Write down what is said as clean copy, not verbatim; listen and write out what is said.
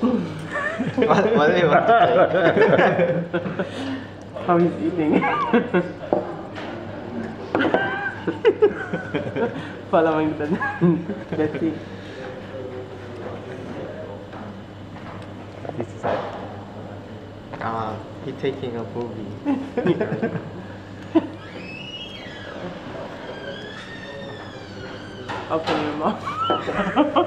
What do you want to say? How he's eating. Following the let's see. This is it. He's taking a movie. Open your mouth.